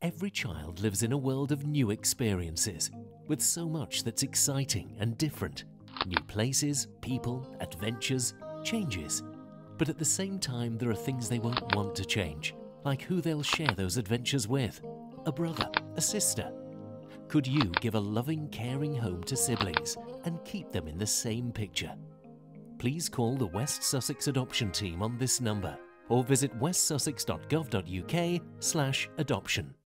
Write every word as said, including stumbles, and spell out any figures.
Every child lives in a world of new experiences, with so much that's exciting and different. New places, people, adventures, changes. But at the same time, there are things they won't want to change, like who they'll share those adventures with. A brother, a sister. Could you give a loving, caring home to siblings and keep them in the same picture? Please call the West Sussex Adoption Team on this number or visit west sussex dot gov dot U K slash adoption.